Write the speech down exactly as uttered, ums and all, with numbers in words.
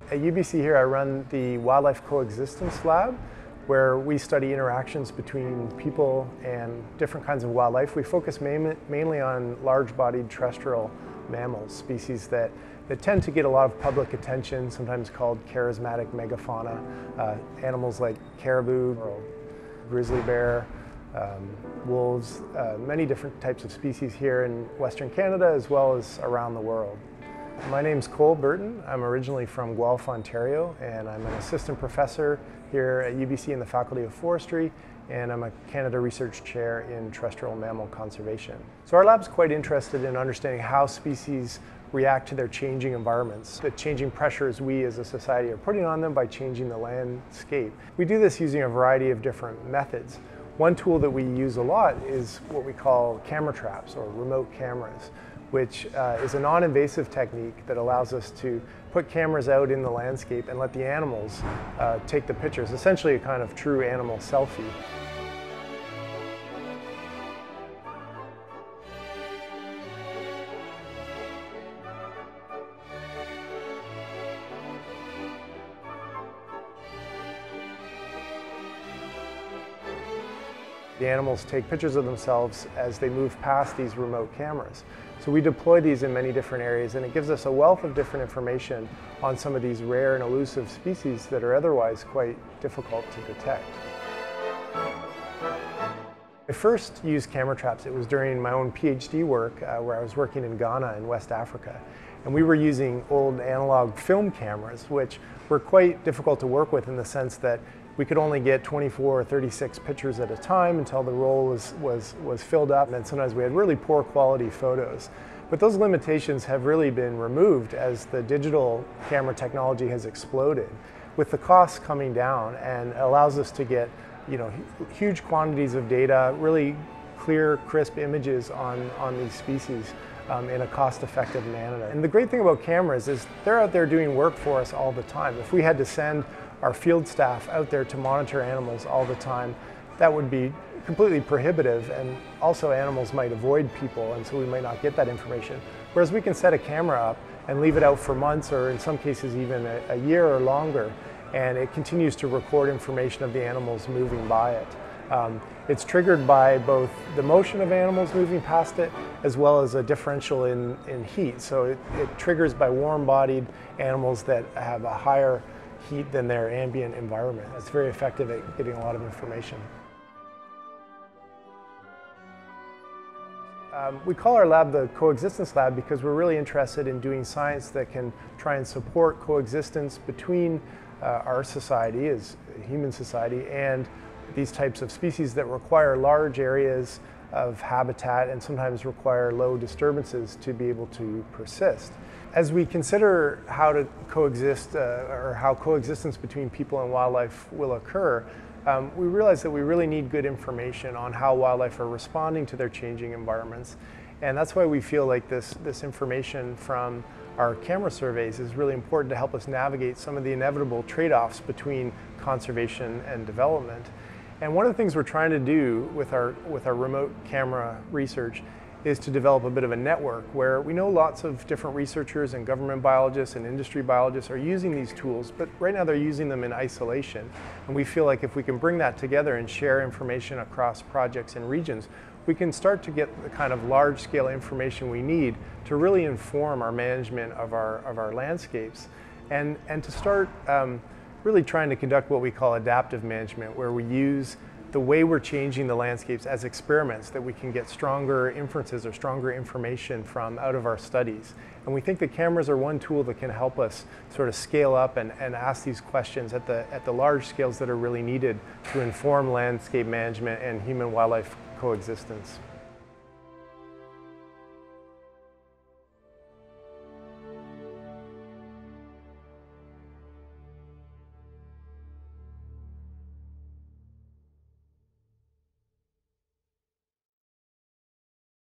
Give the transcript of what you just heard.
At U B C here I run the Wildlife Coexistence Lab, where we study interactions between people and different kinds of wildlife. We focus main, mainly on large-bodied terrestrial mammals, species that, that tend to get a lot of public attention, sometimes called charismatic megafauna. Uh, animals like caribou, grizzly bear, um, wolves, uh, many different types of species here in Western Canada as well as around the world. My name's Cole Burton. I'm originally from Guelph, Ontario, and I'm an assistant professor here at U B C in the Faculty of Forestry, and I'm a Canada Research Chair in terrestrial mammal conservation. So our lab's quite interested in understanding how species react to their changing environments, the changing pressures we as a society are putting on them by changing the landscape. We do this using a variety of different methods. One tool that we use a lot is what we call camera traps, or remote cameras, which uh, is a non-invasive technique that allows us to put cameras out in the landscape and let the animals uh, take the pictures, essentially a kind of true animal selfie. The animals take pictures of themselves as they move past these remote cameras. So we deploy these in many different areas, and it gives us a wealth of different information on some of these rare and elusive species that are otherwise quite difficult to detect. I first used camera traps. It was during my own PhD work uh, where I was working in Ghana in West Africa. And we were using old analog film cameras, which were quite difficult to work with in the sense that we could only get twenty-four or thirty-six pictures at a time until the roll was, was, was filled up, and then sometimes we had really poor quality photos. But those limitations have really been removed as the digital camera technology has exploded, with the costs coming down, and allows us to get you know, huge quantities of data, really clear, crisp images on, on these species um, in a cost-effective manner. And the great thing about cameras is they're out there doing work for us all the time. If we had to send our field staff out there to monitor animals all the time, that would be completely prohibitive, and also animals might avoid people, and so we might not get that information. Whereas we can set a camera up and leave it out for months, or in some cases even a, a year or longer, and it continues to record information of the animals moving by it. Um, it's triggered by both the motion of animals moving past it as well as a differential in, in heat. So it, it triggers by warm-bodied animals that have a higher heat than their ambient environment. It's very effective at getting a lot of information. Um, we call our lab the Coexistence Lab because we're really interested in doing science that can try and support coexistence between uh, our society, as a human society, and these types of species that require large areas of habitat and sometimes require low disturbances to be able to persist. As we consider how to coexist, uh, or how coexistence between people and wildlife will occur, um, we realize that we really need good information on how wildlife are responding to their changing environments. And that's why we feel like this, this information from our camera surveys is really important to help us navigate some of the inevitable trade-offs between conservation and development. And one of the things we're trying to do with our, with our remote camera research is to develop a bit of a network where we know lots of different researchers and government biologists and industry biologists are using these tools, but right now they're using them in isolation. And we feel like if we can bring that together and share information across projects and regions, we can start to get the kind of large-scale information we need to really inform our management of our, of our landscapes, and, and to start um, really trying to conduct what we call adaptive management, where we use the way we're changing the landscapes as experiments that we can get stronger inferences or stronger information from out of our studies. And we think that cameras are one tool that can help us sort of scale up and, and ask these questions at the, at the large scales that are really needed to inform landscape management and human-wildlife coexistence.